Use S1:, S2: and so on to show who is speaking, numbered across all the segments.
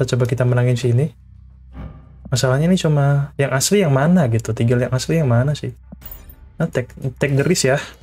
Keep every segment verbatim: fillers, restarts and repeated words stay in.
S1: Kita coba kita menangin sini. Masalahnya ini cuma yang asli yang mana gitu. Tinggal yang asli yang mana sih? Nah, take, take the risk ya.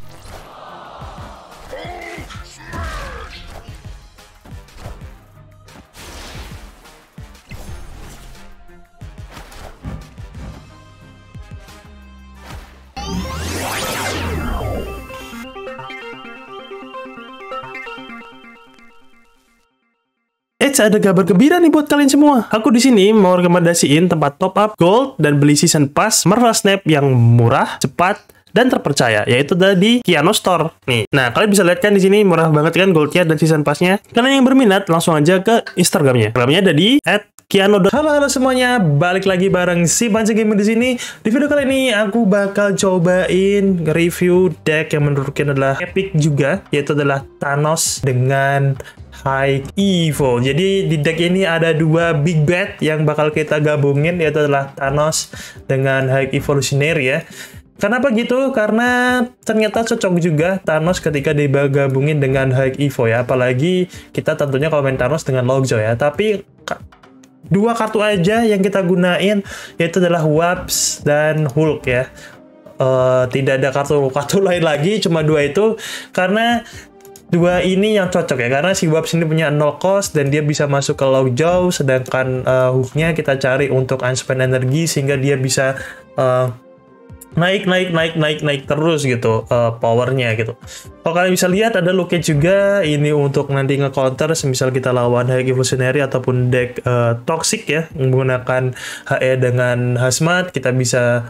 S1: Eits, ada kabar gembira nih buat kalian semua. Aku di sini mau rekomendasiin tempat top up gold dan beli season pass Marvel Snap yang murah, cepat, dan terpercaya, yaitu di Kiano Store. Nih, nah kalian bisa lihat kan di sini murah banget kan goldnya dan season passnya. Kalian yang berminat langsung aja ke Instagramnya. Instagramnya ada di at kiano. Halo halo semuanya, balik lagi bareng si Panca Gamer di sini. Di video kali ini aku bakal cobain review deck yang menurutku adalah epic juga, yaitu adalah Thanos dengan High Evo. Jadi di deck ini ada dua big bad yang bakal kita gabungin, yaitu adalah Thanos dengan High Evolutionary ya. Kenapa gitu? Karena ternyata cocok juga Thanos ketika digabungin dengan High Evo ya. Apalagi kita tentunya kalau main Thanos dengan Lockjaw ya. Tapi dua kartu aja yang kita gunain, yaitu adalah Wasp dan Hulk ya. Uh, tidak ada kartu-kartu lain lagi, cuma dua itu. Karena dua ini yang cocok ya, karena si Wasp ini punya nol cost dan dia bisa masuk ke Lockjaw, sedangkan uh, Hulk-nya kita cari untuk unspend energi sehingga dia bisa uh, naik naik naik naik naik terus gitu uh, powernya gitu. Kalau kalian bisa lihat ada Luke juga ini untuk nanti nge-counter semisal kita lawan High Evolutionary ataupun deck uh, Toxic ya, menggunakan H E dengan Hazmat, kita bisa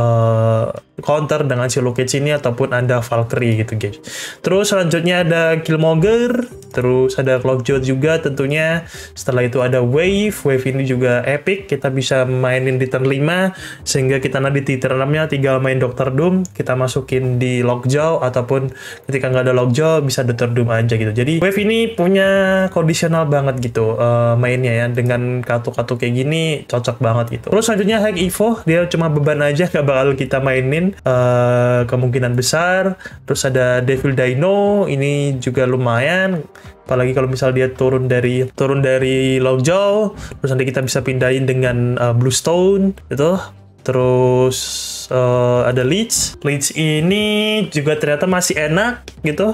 S1: Uh, counter dengan si Luke ini ataupun ada Valkyrie gitu guys. Terus selanjutnya ada Killmonger, terus ada Lockjaw juga tentunya. Setelah itu ada Wave. Wave ini juga epic, kita bisa mainin di turn lima sehingga kita nanti di turn enam-nya tinggal main Doctor Doom, kita masukin di Lockjaw, ataupun ketika nggak ada Lockjaw bisa Doctor Doom aja gitu. Jadi Wave ini punya kondisional banget gitu uh, mainnya ya, dengan kartu-kartu kayak gini cocok banget gitu. Terus selanjutnya High Evo, dia cuma beban aja, bakal kita mainin uh, kemungkinan besar. Terus ada Devil Dino, ini juga lumayan, apalagi kalau misal dia turun dari turun dari Lockjaw, terus nanti kita bisa pindahin dengan uh, Blue Stone gitu. Terus uh, ada Leech. Leech ini juga ternyata masih enak gitu.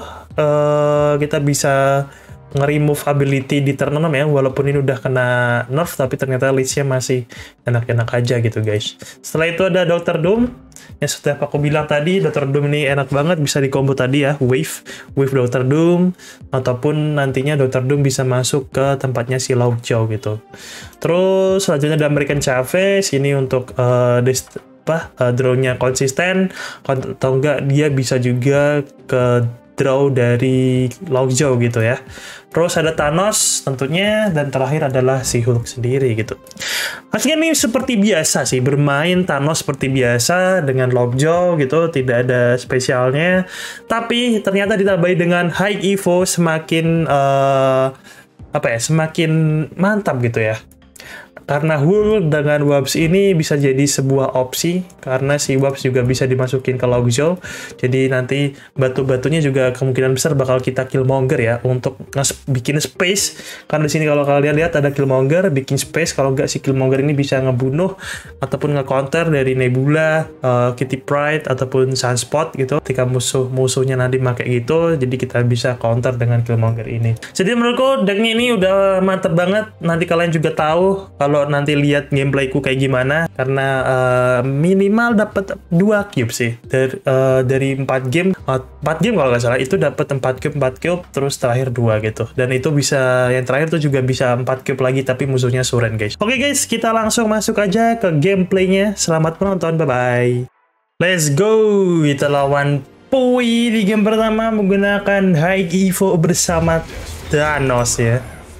S1: Uh, kita bisa nge-remove ability di turn enam ya, walaupun ini udah kena nerf, tapi ternyata Leech-nya masih enak-enak aja gitu guys. Setelah itu ada Doctor Doom, yang sudah aku bilang tadi, Doctor Doom ini enak banget, bisa di combo tadi ya, Wave, Wave Doctor Doom, ataupun nantinya Doctor Doom bisa masuk ke tempatnya si Lockjaw gitu. Terus selanjutnya ada American Chavez, ini untuk uh, apa, uh, draw-nya konsisten, atau enggak dia bisa juga ke draw dari Lockjaw gitu ya. Terus ada Thanos tentunya, dan terakhir adalah si Hulk sendiri gitu. Hasilnya nih seperti biasa sih, bermain Thanos seperti biasa dengan Lockjaw gitu, tidak ada spesialnya. Tapi ternyata ditambahi dengan High Evo semakin uh, apa ya, semakin mantap gitu ya. Karena Hulk dengan Wasp ini bisa jadi sebuah opsi, karena si Wasp juga bisa dimasukin ke Lockjaw. Jadi nanti batu-batunya juga kemungkinan besar bakal kita Killmonger ya, untuk bikin space. Karena di sini kalau kalian lihat ada Killmonger bikin space, kalau nggak si Killmonger ini bisa ngebunuh ataupun nge-counter dari Nebula, uh, Kitty Pryde ataupun Sunspot gitu. Ketika musuh-musuhnya nanti pakai gitu, jadi kita bisa counter dengan Killmonger ini. Jadi menurutku decknya ini udah mantep banget. Nanti kalian juga tahu kalau Kalau nanti lihat gameplayku kayak gimana, karena uh, minimal dapat dua cube sih dari uh, dari empat game, empat game kalau nggak salah itu dapat empat cube, empat cube, terus terakhir dua gitu. Dan itu bisa, yang terakhir tuh juga bisa empat cube lagi, tapi musuhnya Suren guys. Oke guys, kita langsung masuk aja ke gameplaynya. Selamat menonton, bye bye. Let's go, kita lawan Pui di game pertama menggunakan High Evo bersama Thanos ya.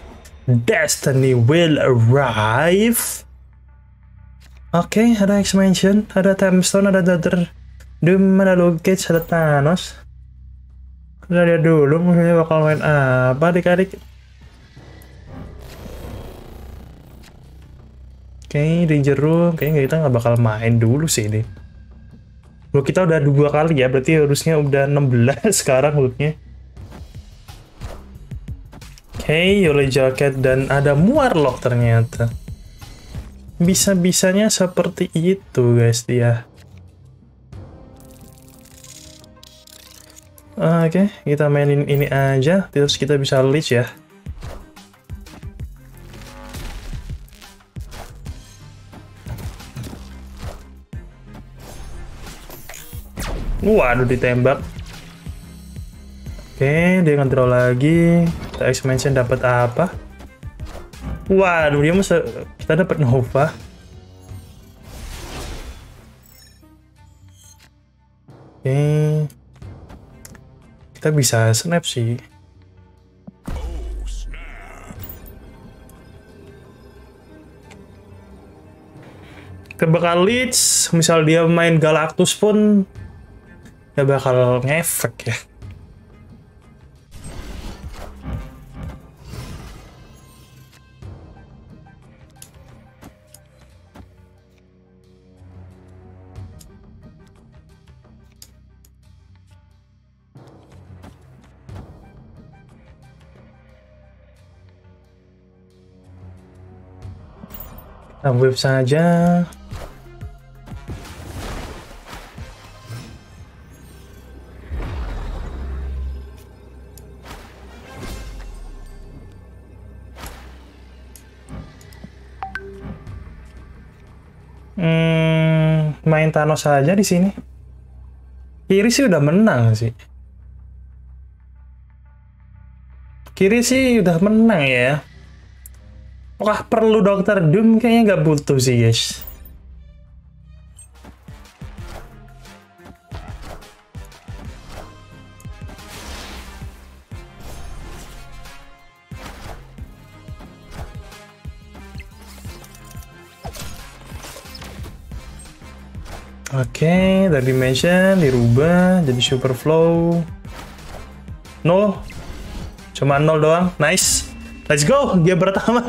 S1: Destiny will arrive. Oke, okay, ada expansion, ada Timestone, ada Doctor Doom, ada Luke Cage, ada Thanos. Kita lihat dulu musuhnya bakal main apa adik-adik. Oke, okay, Ranger Room, kayaknya kita nggak bakal main dulu sih ini. Loh, kita udah dua kali ya, berarti harusnya udah enam belas sekarang lootnya. Hey, Yole Jacket dan ada Warlock ternyata. Bisa-bisanya seperti itu guys dia. Oke, kita mainin ini aja, terus kita bisa leech ya. Waduh, ditembak. Oke, dia nge-draw lagi. Kita expansion dapat apa? Waduh, dia masa kita dapat Nova. Oke. Kita bisa snap sih. Kita bakal leech, misal dia main Galactus pun ya bakal ngefek ya. Kita wave saja. Hmm, main Thanos saja di sini. Kiri sih udah menang sih. Kiri sih udah menang ya. Apakah perlu Dokter Doom? Kayaknya nggak butuh sih guys. Oke, dari dimension dirubah jadi super flow. Nol. Cuma nol doang. Nice. Let's go, game pertama.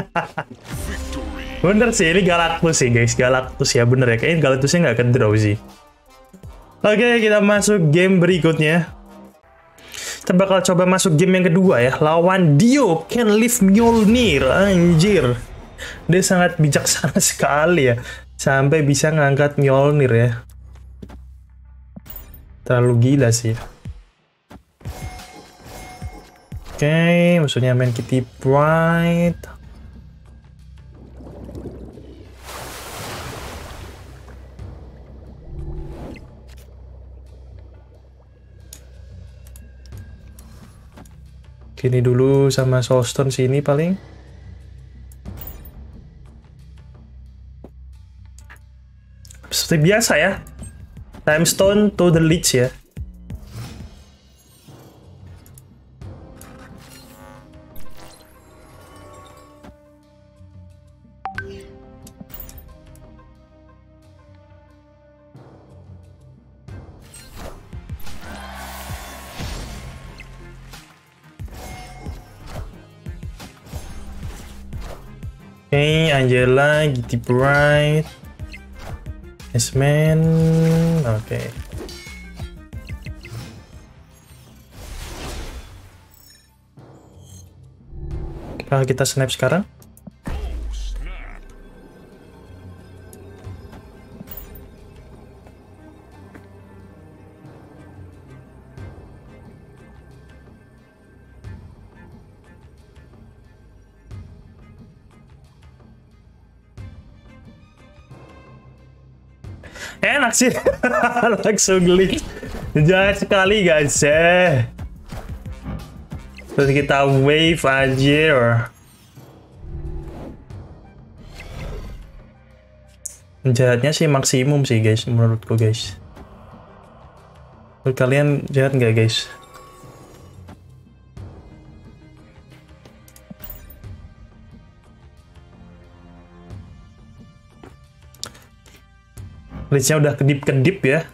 S1: Bener sih, ini Galactus sih guys, Galactus ya, bener ya, kayaknya Galactusnya nggak akan draw sih. Oke, kita masuk game berikutnya. Kita bakal coba masuk game yang kedua ya, lawan Dio Can Live Mjolnir, anjir. Dia sangat bijaksana sekali ya, sampai bisa ngangkat Mjolnir ya. Terlalu gila sih. Oke, okay, musuhnya main Kitty Pryde. Gini dulu sama Soulstone sini paling. Seperti biasa ya. Time Stone to the Leech ya. Oke, okay, Angela, Kitty Pryde, S-Man, oke. Okay. Apakah kita snap sekarang? Enak sih. Langsung glitch. Jahat sekali guys ya. Terus kita wave aja. Jahatnya sih maksimum sih guys menurutku guys. Menurut kalian jahat nggak guys? Listnya udah kedip-kedip ya.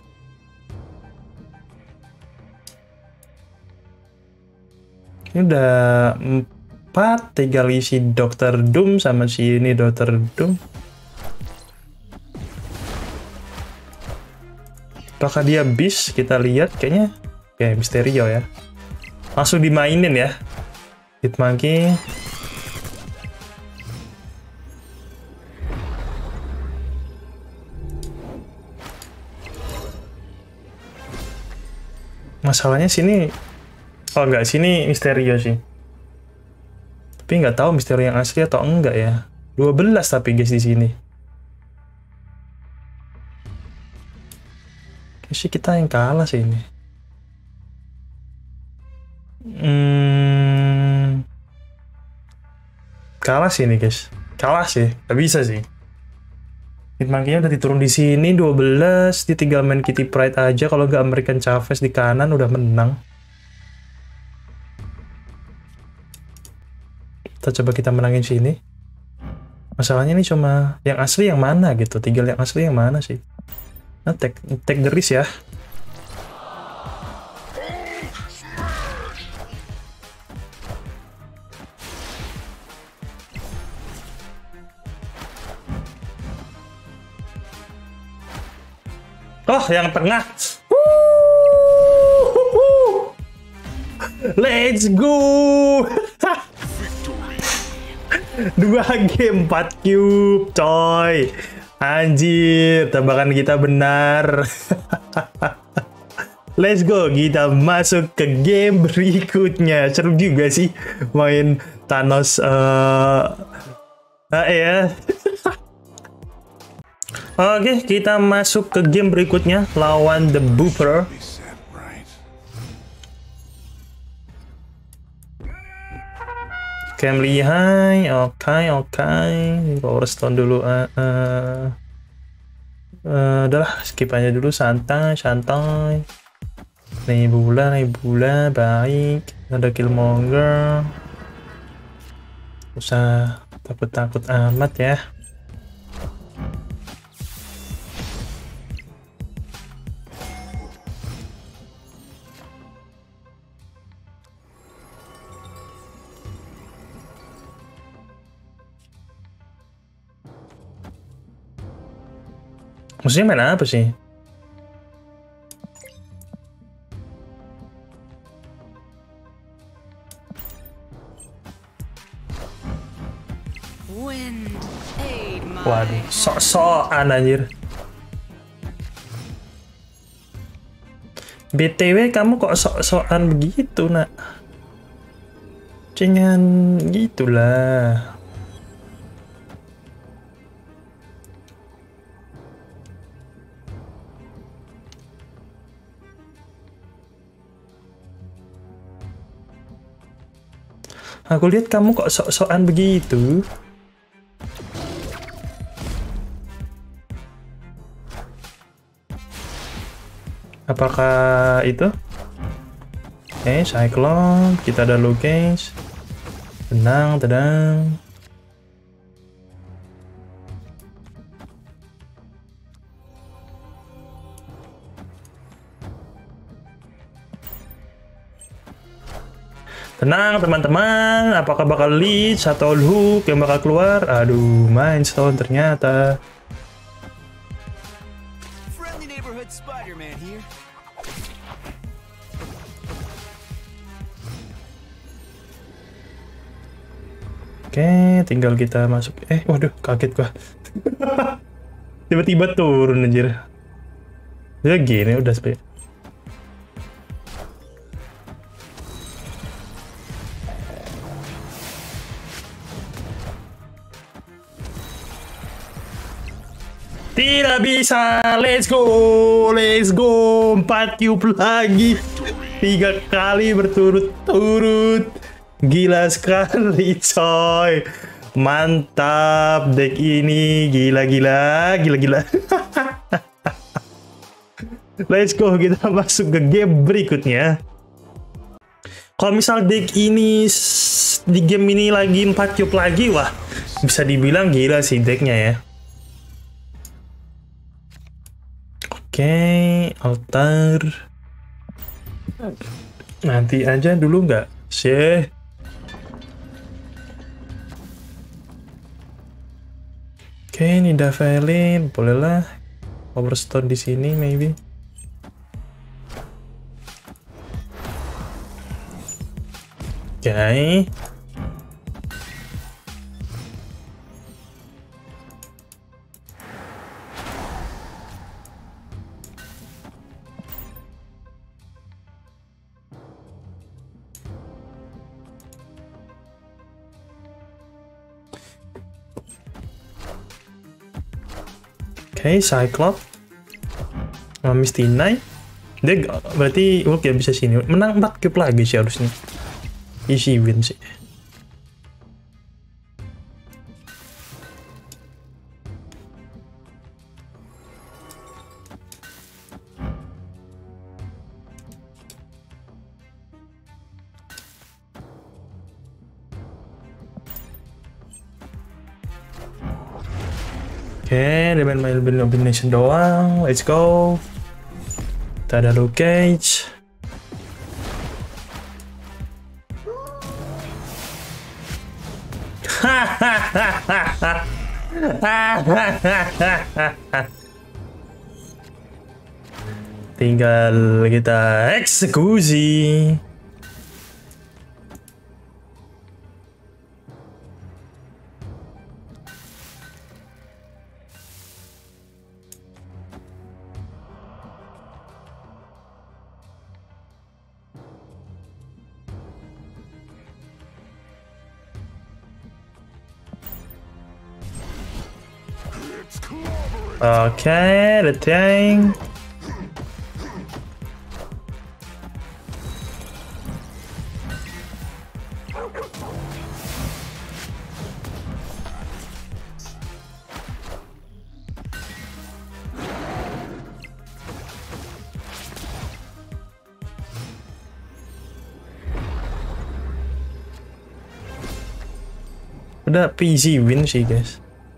S1: Ini udah empat, tinggal isi Dokter Doom sama si ini Dokter Doom. Apakah dia Beast? Kita lihat kayaknya. Oke, Mysterio ya. Langsung dimainin ya. Hitmonkey. Masalahnya sini, oh enggak, sini Misterio sih. Tapi nggak tahu Misterio yang asli atau enggak ya. dua belas tapi guys di sini. Kayaknya sih kita yang kalah sih ini. Hmm, kalah sih ini guys. Kalah sih, nggak bisa sih. Hitmonkey-nya udah diturun di sini dua belas, dia tinggal main Kitty Pryde aja. Kalau nggak American Chavez di kanan udah menang. Kita coba kita menangin sini. Masalahnya ini cuma yang asli yang mana gitu. Tinggal yang asli yang mana sih? Nah, take, take the risk ya. Oh, yang tengah. Woo! Let's go. Dua game empat cube, coy. Anjir, tebakan kita benar. Let's go, kita masuk ke game berikutnya. Seru juga sih main Thanos. Uh... Uh, ya. Oke, kita masuk ke game berikutnya lawan The Booper. Cam Lehigh, oke okay, oke, okay. Power Stone dulu. Uh, uh. Uh, udahlah, skip aja dulu, santai, santai. Nebula, Nebula, baik. Ada Killmonger. Usah takut-takut amat ya. Maksudnya main apa sih? Waduh, sok-sokan anjir. B T W kamu kok sok-sokan begitu, nak? Jangan gitulah. Aku lihat kamu kok sok-sokan begitu. Apakah itu? Oke, okay, Cyclone. Kita ada Lucas. Tenang, tenang. Tenang teman-teman, apakah bakal leech atau hook yang bakal keluar? Aduh, Mind Stone ternyata. Oke, tinggal kita masuk. Eh, waduh, kaget gua. Tiba-tiba turun anjir. Ya gini udah sampai. Tidak bisa, let's go, let's go, empat cube lagi, tiga kali berturut-turut, gila sekali coy, mantap deck ini, gila gila, gila gila, let's go, kita masuk ke game berikutnya. Kalau misal deck ini di game ini lagi empat cube lagi, wah bisa dibilang gila sih decknya ya. Oke, okay, altar. Nanti aja dulu nggak sih? Oke, okay, ini Davelin, bolehlah. Power Stone di sini, maybe. Okay. Oke, okay, Cyclops. Oh, Misty Knight. Dia berarti Hulk ya bisa sini. Menang empat cube lagi sih harusnya. Easy win sih. Oke, okay, dia main main elimination doang. Let's go. Kita ada Luke Cage. Tinggal kita eksekusi. Okay, the tank. Udah easy win sih, guys.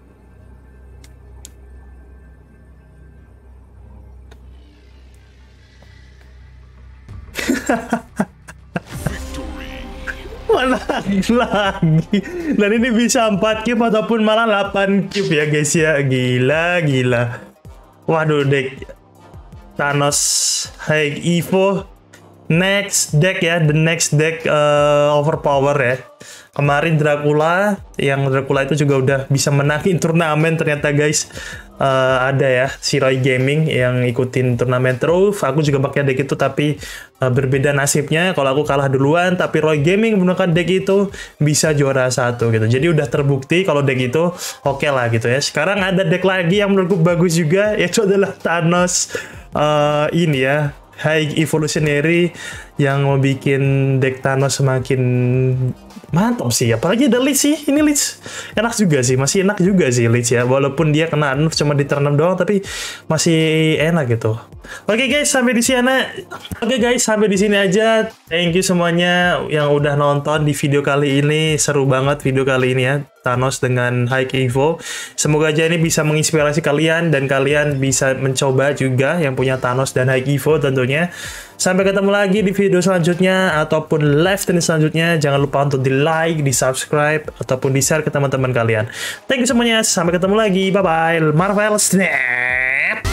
S1: Lagi dan ini bisa empat cube ataupun malah delapan cube ya guys ya. Gila gila. Waduh, deck Thanos High Evo next deck ya, the next deck uh, overpower ya. Kemarin Dracula, yang Dracula itu juga udah bisa menangin turnamen ternyata guys. Uh, ada ya si Roy Gaming yang ikutin turnamen terus. Aku juga pakai deck itu tapi uh, berbeda nasibnya. Kalau aku kalah duluan, tapi Roy Gaming menggunakan deck itu bisa juara satu gitu. Jadi udah terbukti kalau deck itu oke okay lah gitu ya. Sekarang ada deck lagi yang menurutku bagus juga, yaitu adalah Thanos uh, ini ya, High Evolutionary, yang mau bikin deck Thanos semakin mantap sih. Apalagi ada Lich sih. Ini Lich enak juga sih. Masih enak juga sih Lich ya. Walaupun dia kena nerf cuma di turn enam doang, tapi masih enak gitu. Oke guys, sampai di sini. Oke guys, sampai di sini aja. Thank you semuanya yang udah nonton di video kali ini. Seru banget video kali ini ya, Thanos dengan High Evo. Semoga aja ini bisa menginspirasi kalian dan kalian bisa mencoba juga yang punya Thanos dan High Evo tentunya. Sampai ketemu lagi di video selanjutnya ataupun live stream selanjutnya. Jangan lupa untuk di like, di subscribe ataupun di share ke teman-teman kalian. Thank you semuanya. Sampai ketemu lagi. Bye bye. Marvel Snap.